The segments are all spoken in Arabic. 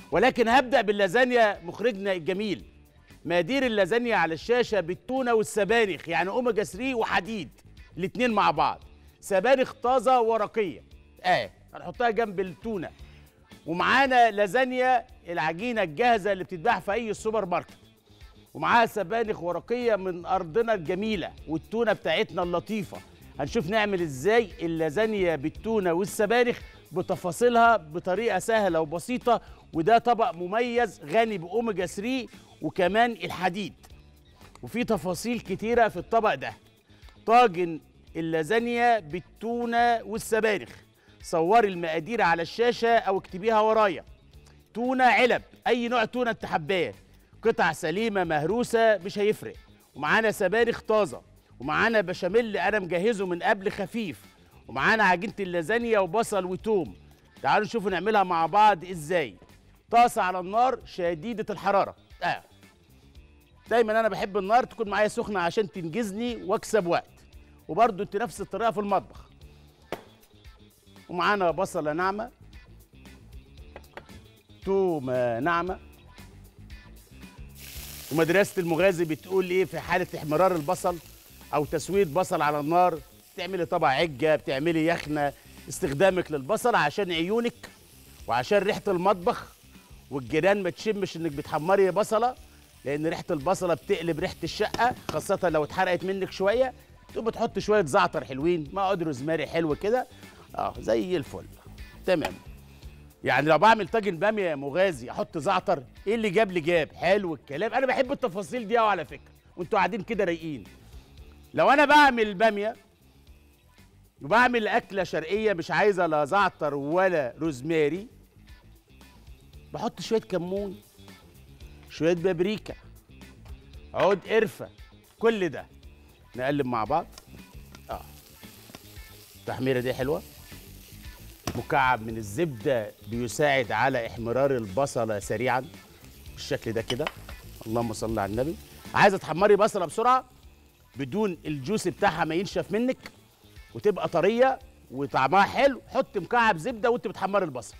ولكن هبدأ باللازانيا مخرجنا الجميل. مقادير اللازانيا على الشاشة بالتونة والسبانخ، يعني أوميجا 3 وحديد الاتنين مع بعض. سبانخ طازة ورقية هنحطها جنب التونة. ومعانا لازانيا العجينة الجاهزة اللي بتتباع في أي سوبر ماركت، ومعاها سبانخ ورقية من أرضنا الجميلة، والتونة بتاعتنا اللطيفة. هنشوف نعمل إزاي اللازانيا بالتونة والسبانخ بتفاصيلها بطريقة سهلة وبسيطة. وده طبق مميز غني بأوميجا 3 وكمان الحديد، وفي تفاصيل كتيرة في الطبق ده. طاجن اللازانيا بالتونة والسبانخ. صوري المقادير على الشاشة أو اكتبيها ورايا. تونة علب، أي نوع تونة أنت حباه، قطع سليمة مهروسة مش هيفرق. ومعانا سبانخ طازة، ومعانا بشاميل أنا مجهزه من قبل خفيف، ومعانا عجينة اللازانيا وبصل وتوم. تعالوا نشوفوا نعملها مع بعض إزاي. طاسة على النار شديدة الحرارة. دايما أنا بحب النار تكون معايا سخنة عشان تنجزني واكسب وقت، وبرضه انت نفس الطريقة في المطبخ. ومعانا بصلة ناعمة، تومة ناعمة. ومدرسة المغازي بتقول ايه في حالة احمرار البصل او تسوية بصل على النار؟ بتعملي طبق عجة، بتعملي يخنة. استخدامك للبصل عشان عيونك وعشان ريحة المطبخ والجيران ما تشمش انك بتحمري بصلة، لان ريحة البصلة بتقلب ريحة الشقة، خاصة لو اتحرقت منك شوية. تقوم بتحط شوية زعتر حلوين مع عود روزماري حلو كده، زي الفل. تمام. يعني لو بعمل طاجن باميه يا مغازي احط زعتر؟ ايه اللي جاب لي جاب؟ حلو الكلام. انا بحب التفاصيل دي قوي على فكره، وانتوا قاعدين كده رايقين. لو انا بعمل باميه وبعمل اكله شرقيه مش عايزه لا زعتر ولا روزماري، بحط شويه كمون، شويه بابريكا، عود قرفه، كل ده نقلب مع بعض. التحميره دي حلوه. مكعب من الزبدة بيساعد على احمرار البصلة سريعا بالشكل ده كده. اللهم صل على النبي. عايزة تحمري بصلة بسرعة بدون الجوس بتاعها ما ينشف منك وتبقى طرية وطعمها حلو، حط مكعب زبدة وانت بتحمري البصلة.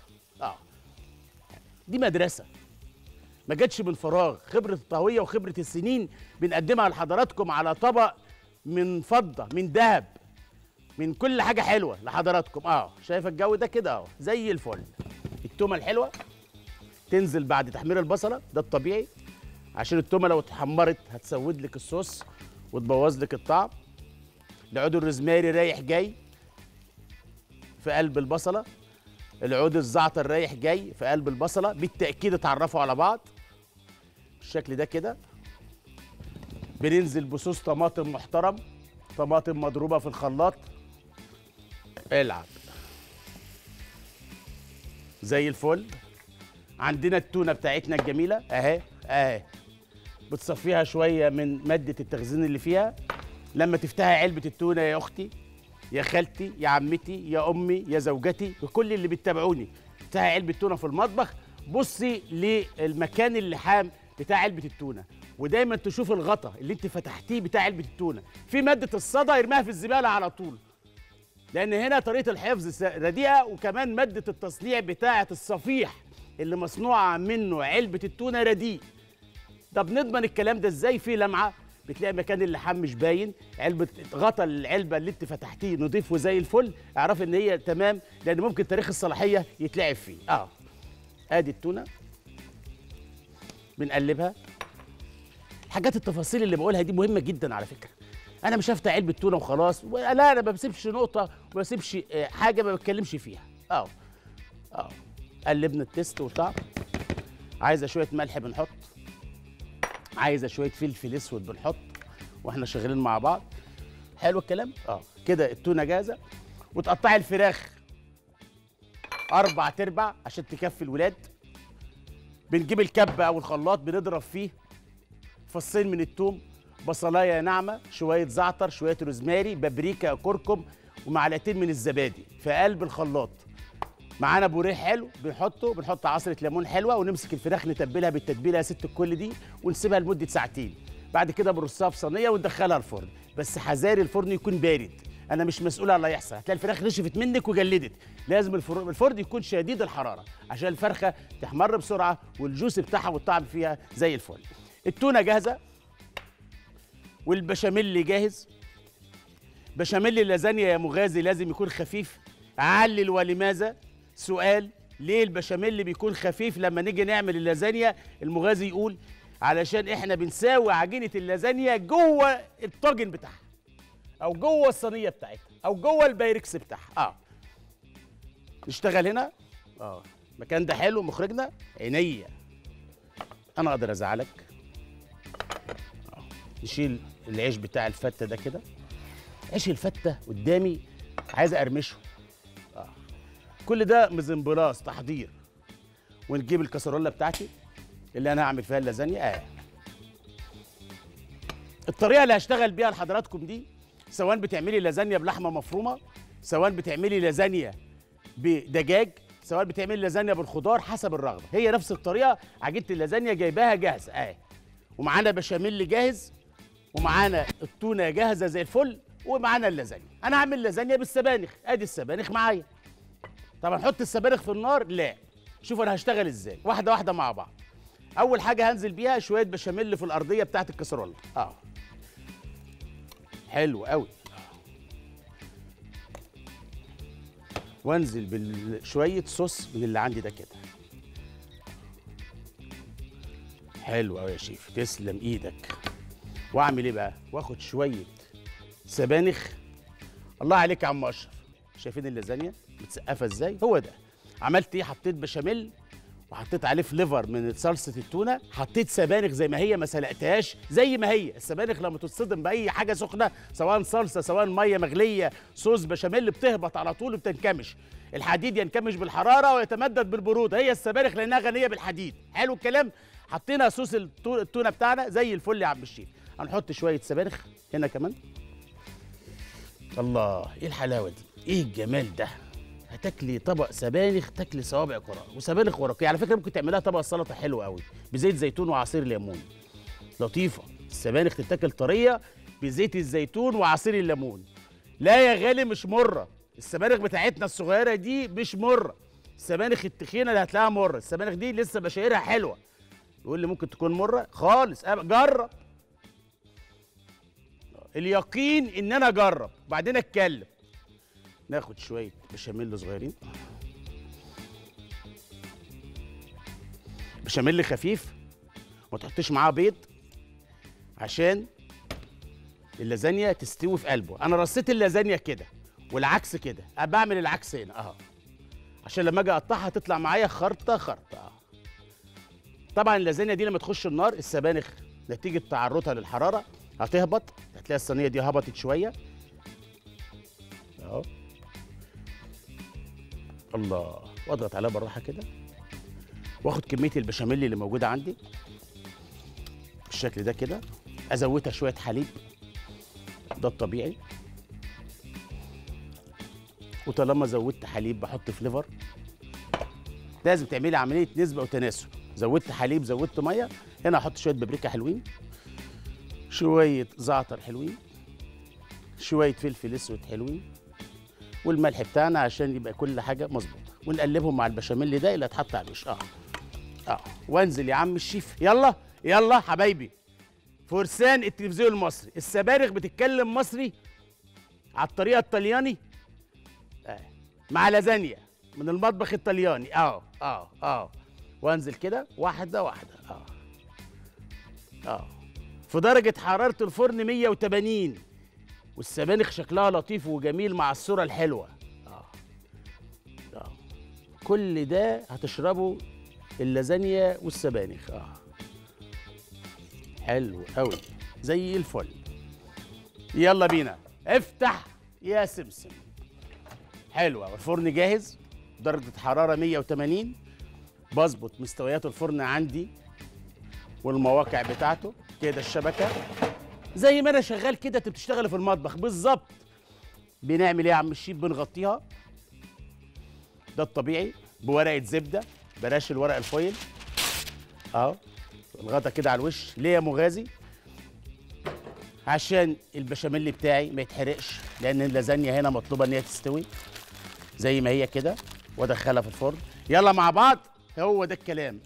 دي مدرسة ما جاتش من فراغ، خبرة الطهوية وخبرة السنين بنقدمها لحضراتكم على طبق من فضة، من ذهب، من كل حاجة حلوة لحضراتكم. شايفة الجو ده كده زي الفل. التومة الحلوة تنزل بعد تحمير البصلة، ده الطبيعي، عشان التومة لو اتحمرت هتسود لك الصوص وتبوظ لك الطعم. العود الروزماري رايح جاي في قلب البصلة، العود الزعتر رايح جاي في قلب البصلة، بالتأكيد اتعرفوا على بعض بالشكل ده كده. بننزل بصوص طماطم محترم، طماطم مضروبة في الخلاط. العب زي الفل. عندنا التونة بتاعتنا الجميلة اهي بتصفيها شوية من مادة التخزين اللي فيها. لما تفتحي علبة التونة يا أختي يا خالتي يا عمتي يا أمي يا زوجتي وكل اللي بتتابعوني، افتحي علبة تونة في المطبخ، بصي للمكان اللحام بتاع علبة التونة، ودايما تشوف الغطا اللي انت فتحتيه بتاع علبة التونة في مادة الصدى، يرميها في الزبالة على طول، لأن هنا طريقة الحفظ رديئة، وكمان مادة التصنيع بتاعة الصفيح اللي مصنوعة منه علبة التونة رديء. طب نضمن الكلام ده ازاي؟ في لمعة بتلاقي مكان اللحام مش باين، علبة غطا العلبة اللي انت فتحتيه نضيف وزي الفل، اعرف ان هي تمام، لأن ممكن تاريخ الصلاحية يتلعب فيه. ادي التونة بنقلبها. حاجات التفاصيل اللي بقولها دي مهمة جدا على فكرة. انا مش هفتح علبه تونه وخلاص، لا انا ما بسيبش نقطه وما بسيبش حاجه ما بتكلمش فيها. قلبنا التست والطعم. عايزه شويه ملح بنحط، عايزه شويه فلفل اسود بنحط واحنا شغالين مع بعض. حلو الكلام. كده التونه جاهزه. وتقطعي الفراخ 4/4 عشان تكفي الولاد. بنجيب الكبه او الخلاط بنضرب فيه فصين من الثوم، بصلايه ناعمه، شويه زعتر، شويه روزماري، بابريكا، كركم، ومعلقتين من الزبادي في قلب الخلاط. معانا بوريه حلو بنحط عصره ليمون حلوه، ونمسك الفراخ نتبلها بالتتبيله يا ست الكل دي، ونسيبها لمده ساعتين. بعد كده بنرصها في صينيه وندخلها الفرن، بس حذاري الفرن يكون بارد، انا مش مسؤول على اللي هيحصل. هتلاقي الفراخ نشفت منك وجلدت. لازم الفرن يكون شديد الحراره عشان الفرخه تحمر بسرعه والجوس بتاعها والطعم فيها زي الفل. التونه جاهزه والبشاميل جاهز. بشاميل اللازانيا يا مغازي لازم يكون خفيف. علل ولماذا؟ سؤال. ليه البشاميل بيكون خفيف لما نيجي نعمل اللازانيا؟ المغازي يقول علشان احنا بنساوي عجينه اللازانيا جوه الطاجن بتاعها او جوه الصينيه بتاعتها او جوه البايركس بتاعها. نشتغل هنا. المكان ده حلو مخرجنا. عينيا انا اقدر ازعلك. نشيل العيش بتاع الفته ده كده. عيش الفته قدامي عايز اقرمشه. كل ده مزمبلاص تحضير. ونجيب الكسرولة بتاعتي اللي انا هعمل فيها اللازانيا. الطريقه اللي هشتغل بيها لحضراتكم دي، سواء بتعملي لازانيا بلحمه مفرومه، سواء بتعملي لازانيا بدجاج، سواء بتعملي لازانيا بالخضار، حسب الرغبه. هي نفس الطريقه. عجينه اللازانيا جايباها جاهزه. ومعانا بشاميل جاهز، ومعانا التونه جاهزه زي الفل، ومعانا اللازانيا. انا هعمل لازانيا بالسبانخ. ادي السبانخ معايا. طب هنحط السبانخ في النار؟ لا. شوف انا هشتغل ازاي، واحده واحده مع بعض. اول حاجه هنزل بيها شويه بشاميل في الارضيه بتاعت الكسرونه. حلو قوي. وانزل بشويه صوص من اللي عندي ده كده. حلو قوي يا شيف، تسلم ايدك. واعمل ايه بقى؟ واخد شويه سبانخ. الله عليك يا عم اشرف، شايفين اللازانيا متسقفه ازاي؟ هو ده. عملت ايه؟ حطيت بشاميل وحطيت عليه فليفر من صلصه التونه، حطيت سبانخ زي ما هي، ما سلقتهاش، زي ما هي. السبانخ لما تتصدم باي حاجه سخنه، سواء صلصه سواء ميه مغليه صوص بشاميل، بتهبط على طول وبتنكمش. الحديد ينكمش بالحراره ويتمدد بالبروده. هي السبانخ لانها غنيه بالحديد. حلو الكلام. حطينا صوص التونه بتاعنا زي الفل يا عم الشيف. هنحط شويه سبانخ هنا كمان. الله، ايه الحلاوه دي، ايه الجمال ده. هتاكلي طبق سبانخ تاكلي صوابعك وراء. وسبانخ ورقيه على فكره ممكن تعملها طبق سلطه حلو قوي بزيت زيتون وعصير ليمون. لطيفه. السبانخ تتاكل طريه بزيت الزيتون وعصير الليمون. لا يا غالي مش مره. السبانخ بتاعتنا الصغيره دي مش مره. السبانخ التخينه اللي هتلاقيها مره. السبانخ دي لسه بشايرها حلوه. يقول لي ممكن تكون مره خالص. جرب. اليقين ان انا اجرب وبعدين اتكلم. ناخد شويه بشاميل صغيرين. بشاميل خفيف، ما تحطيش معاه بيض عشان اللازانيا تستوي في قلبه. انا رصيت اللازانيا كده والعكس كده. بعمل العكس هنا عشان لما اجي اقطعها تطلع معايا خرطه خرطه. طبعا اللازانيا دي لما تخش النار، السبانخ نتيجه تعرضها للحراره هتهبط. هتلاقي الصينيه دي هبطت شويه. الله. واضغط عليها بالراحه كده، واخد كميه البشاميل اللي موجوده عندي بالشكل ده كده. ازودها شويه حليب، ده الطبيعي. وطالما زودت حليب بحط فليفر. لازم تعملي عمليه نسبه وتناسب. زودت حليب زودت ميه. هنا احط شويه بابريكا حلوين، شويه زعتر حلوين، شويه فلفل اسود حلوين، والملح بتاعنا عشان يبقى كل حاجه مظبوطه. ونقلبهم مع البشاميل ده اللي هتحط على الوش. وانزل يا عم الشيف. يلا يلا حبايبي، فرسان التلفزيون المصري. السبانخ بتتكلم مصري على الطريقه الطلياني. مع لازانيا من المطبخ الطلياني. وانزل كده واحده واحده. في درجه حراره الفرن 180. والسبانخ شكلها لطيف وجميل مع الصوره الحلوه. كل ده هتشربوا اللازانيا والسبانخ. حلو قوي زي الفل. يلا بينا افتح يا سمسم. حلو قوي. الفرن جاهز، درجه حراره 180. بظبط مستويات الفرن عندي والمواقع بتاعته كده. الشبكه زي ما انا شغال كده انت بتشتغل في المطبخ بالظبط. بنعمل ايه يا عم الشيف؟ بنغطيها، ده الطبيعي، بورقه زبده. بلاش الورق الفويل. الغطا كده على الوش. ليه يا مغازي؟ عشان البشاميل بتاعي ما يتحرقش، لان اللازانيا هنا مطلوبه ان هي تستوي زي ما هي كده، وادخلها في الفرن. يلا مع بعض، هو ده الكلام.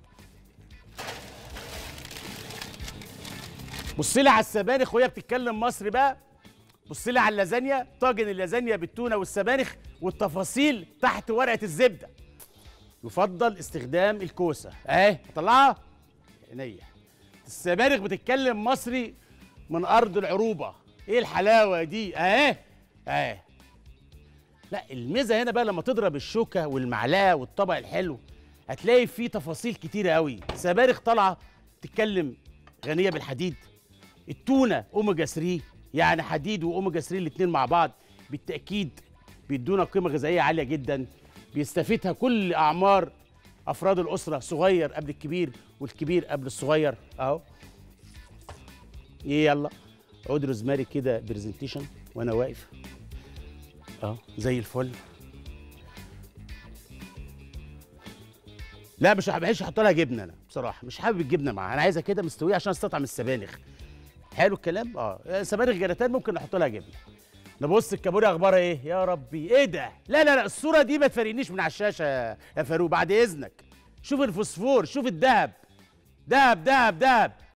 بص لي على السبانخ وهي بتتكلم مصري بقى. بص لي على اللازانيا، طاجن اللازانيا بالتونه والسبانخ، والتفاصيل تحت ورقه الزبده. يفضل استخدام الكوسه اهي، طلعها عينيا. السبانخ بتتكلم مصري من ارض العروبه. ايه الحلاوه دي اهي اهي. لا الميزه هنا بقى لما تضرب الشوكه والمعلقه والطبق الحلو، هتلاقي فيه تفاصيل كتيره قوي. سبانخ طالعه تتكلم، غنيه بالحديد. التونه اوميجا 3، يعني حديد واوميجا 3 الاثنين مع بعض بالتاكيد بيدونا قيمه غذائيه عاليه جدا، بيستفيدها كل اعمار افراد الاسره، صغير قبل الكبير والكبير قبل الصغير اهو. ايه يلا عود روزماري كده برزنتيشن وانا واقف اهو زي الفل. لا مش بحبش احط لها جبنه، انا بصراحه مش حابب الجبنه معاها، انا عايزها كده مستويه عشان استطعم السبانخ. حلو الكلام. سبانخ جراتان ممكن نحط لها جبنه. نبص الكابوريا اخبارها ايه يا ربي؟ ايه ده؟ لا لا لا، الصوره دي ما تفرقنيش من على الشاشه يا فاروق بعد اذنك. شوف الفوسفور، شوف الذهب، ذهب ذهب ذهب.